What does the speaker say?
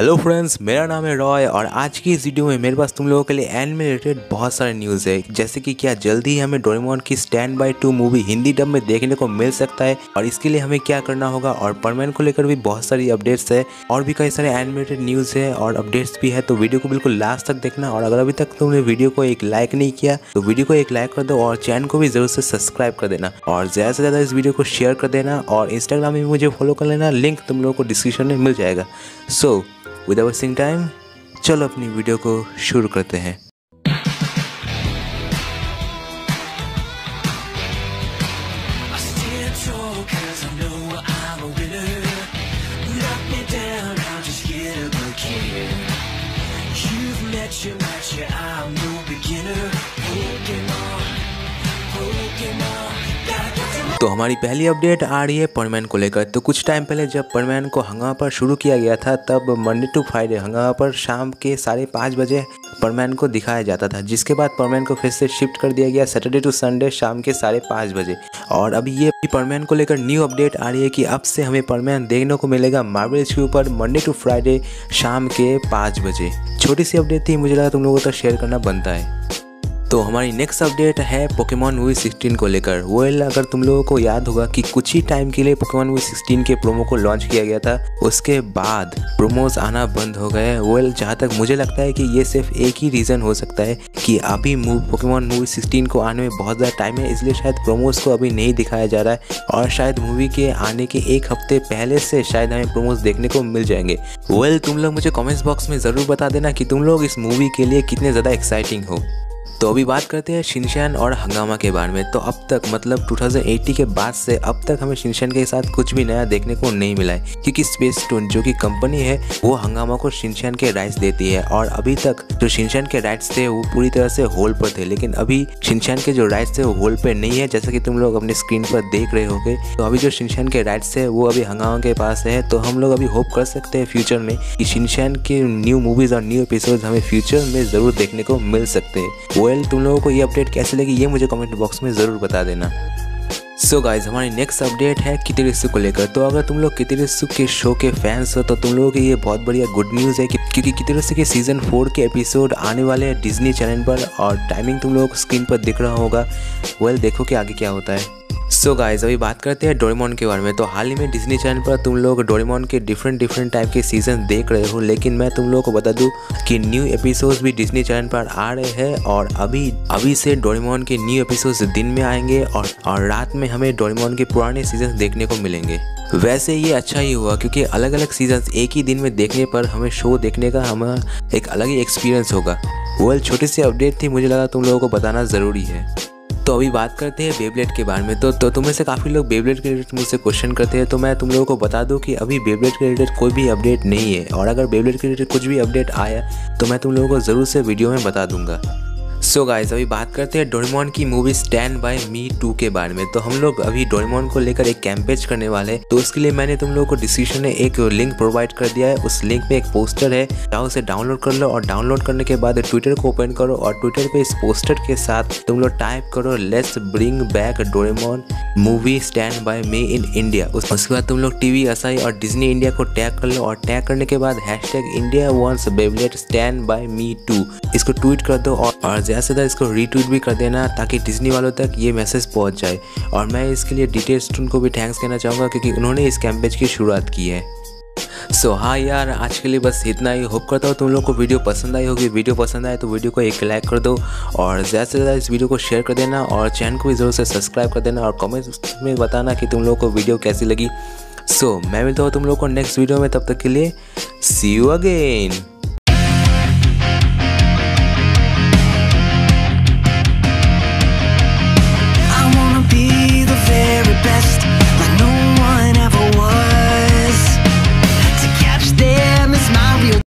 Hello friends, मेरा नाम है रॉय और आज की इस वीडियो में मेरे पास तुम लोगों के लिए एनिमे रिलेटेड बहुत सारे न्यूज़ है। जैसे कि क्या जल्दी ही हमें डोरेमोन की stand by 2 movie Hindi dub में देखने को मिल सकता है और इसके लिए हमें क्या करना होगा, और परमैन को लेकर भी बहुत सारी अपडेट्स है और भी कई सारे एनिमेटेड न्यूज़ है और अपडेट्स भी है। तो वीडियो को बिल्कुल लास्ट तक देखना, और अगर अभी तक तुमने वीडियो को एक लाइक नहीं किया तो वीडियो को एक लाइक कर दो और चैनल को भी जरूर से सब्सक्राइब कर देना और ज़्यादा से ज़्यादा इस वीडियो को शेयर कर देना और इंस्टाग्राम में मुझे फॉलो कर लेना, लिंक तुम लोगों को डिस्क्रिप्शन में मिल जाएगा। सो विदाउट वेस्टिंग टाइम चलो अपनी वीडियो को शुरू करते हैं। तो हमारी पहली अपडेट आ रही है परमैन को लेकर। तो कुछ टाइम पहले जब परमैन को हंगामा पर शुरू किया गया था तब मंडे टू फ्राइडे हंगामा पर शाम के 5:30 बजे परमैन को दिखाया जाता था, जिसके बाद परमैन को फिर से शिफ्ट कर दिया गया सैटरडे टू संडे शाम के 5:30 बजे। और अभी ये परमैन को लेकर न्यू अपडेट आ रही है कि अब से हमें परमैन देखने को मिलेगा मार्वल HQ पर मंडे टू फ्राइडे शाम के 5 बजे। छोटी सी अपडेट थी, मुझे लगा तुम लोगों तक शेयर करना बनता है। तो हमारी नेक्स्ट अपडेट है पोकेमॉन मूवी 16 को लेकर। अगर तुम लोगों को याद होगा कि कुछ ही टाइम के लिए पोकेमॉन मूवी 16 के प्रोमो को लॉन्च किया गया था, उसके बाद प्रोमोज आना बंद हो गए। जहाँ तक मुझे लगता है कि ये सिर्फ एक ही रीज़न हो सकता है कि अभी पोकेमॉन मूवी 16 को आने में बहुत ज़्यादा टाइम है, इसलिए शायद प्रोमोज को अभी नहीं दिखाया जा रहा है और शायद मूवी के आने के एक हफ्ते पहले से शायद हमें प्रोमोज देखने को मिल जाएंगे। तुम लोग मुझे कॉमेंट्स बॉक्स में ज़रूर बता देना कि तुम लोग इस मूवी के लिए कितने ज़्यादा एक्साइटिंग हो। तो अभी बात करते हैं शिनचैन और हंगामा के बारे में। तो अब तक मतलब 2080 के बाद से अब तक हमें शिनचैन के साथ कुछ भी नया देखने को नहीं मिला है, क्योंकि स्पेस टून जो कि कंपनी है वो हंगामा को शिनचैन के राइट्स देती है और अभी तक जो शिनचैन के राइट्स थे वो पूरी तरह से होल्ड पर थे। लेकिन अभी शिनचैन के जो राइट्स थे वो होल्ड पर नहीं है, जैसा कि तुम लोग अपने स्क्रीन पर देख रहे होगे। तो अभी जो शिनचैन के राइट्स है वो अभी हंगामा के पास है। तो हम लोग अभी होप कर सकते हैं फ्यूचर में कि शिनचैन के न्यू मूवीज और न्यू एपिसोड हमें फ्यूचर में ज़रूर देखने को मिल सकते हैं। तुम लोगों को ये अपडेट कैसे लगी ये मुझे कमेंट बॉक्स में ज़रूर बता देना। सो गाइज, हमारी नेक्स्ट अपडेट है कितेरित्सु को लेकर। तो अगर तुम लोग कितेरित्सु के शो के फैंस हो तो तुम लोगों के लिए बहुत बढ़िया गुड न्यूज़ है, क्योंकि कितेरित्सु के सीजन 4 के एपिसोड आने वाले हैं डिज्नी चैनल पर और टाइमिंग तुम लोगों को स्क्रीन पर दिख रहा होगा। देखो कि आगे क्या होता है। सो गाइज, अभी बात करते हैं डोरेमोन के बारे में। तो हाल ही में डिज्नी चैनल पर तुम लोग डोरेमोन के डिफरेंट टाइप के सीजन देख रहे हो, लेकिन मैं तुम लोगों को बता दूं कि न्यू एपिसोड्स भी डिज्नी चैनल पर आ रहे हैं और अभी से डोरेमोन के न्यू एपिसोड्स दिन में आएंगे और रात में हमें डोरेमोन के पुराने सीजन देखने को मिलेंगे। वैसे ये अच्छा ही हुआ, क्योंकि अलग अलग सीजन्स एक ही दिन में देखने पर हमें शो देखने का हमें एक अलग ही एक्सपीरियंस होगा। छोटी सी अपडेट थी, मुझे लगा तुम लोगों को बताना ज़रूरी है। तो अभी बात करते हैं बेब्लेड के बारे में। तो तुम्हें से काफ़ी लोग बेब्लेड के रिलेटेड मुझसे क्वेश्चन करते हैं, तो मैं तुम लोगों को बता दूं कि अभी बेब्लेड के रिलेटेड कोई भी अपडेट नहीं है, और अगर बेब्लेड के रिलेटेड कुछ भी अपडेट आया तो मैं तुम लोगों को ज़रूर से वीडियो में बता दूंगा। सो गाइज, अभी बात करते हैं डोरेमोन की मूवी स्टैंड बाय मी 2 के बारे में। तो हम लोग अभी डोरेमोन को लेकर एक कैंपेन करने वाले हैं, तो उसके लिए मैंने तुम लोगों को डिस्क्रिप्शन में एक लिंक प्रोवाइड कर दिया है। उस लिंक में एक पोस्टर है, जाओ उसे डाउनलोड कर लो और डाउनलोड करने के बाद ट्विटर को ओपन करो और ट्विटर पे इस पोस्टर के साथ तुम लोग टाइप करो let's bring back Doraemon movie stand by me in India. उसके बाद तुम लोग टीवी असाई और डिज्नी इंडिया को टैग कर लो और टैग करने के बाद #India wants Beyblade stand by me 2 इसको ट्वीट कर दो और ज़्यादा से ज़्यादा इसको रीट्वीट भी कर देना ताकि डिज्नी वालों तक ये मैसेज पहुंच जाए। और मैं इसके लिए डिटेल्स को भी थैंक्स कहना चाहूँगा, क्योंकि उन्होंने इस कैंपेन की शुरुआत की है। सो हाँ यार, आज के लिए बस इतना ही। होप करता हूँ तुम लोग को वीडियो पसंद आई होगी। वीडियो पसंद आए तो वीडियो को एक लाइक कर दो और ज़्यादा से ज़्यादा इस वीडियो को शेयर कर देना और चैनल को भी ज़रूर से सब्सक्राइब कर देना और कमेंट में बताना कि तुम लोग को वीडियो कैसी लगी। मैं मिलता हूँ तुम लोग को नेक्स्ट वीडियो में, तब तक के लिए सी यू अगेन।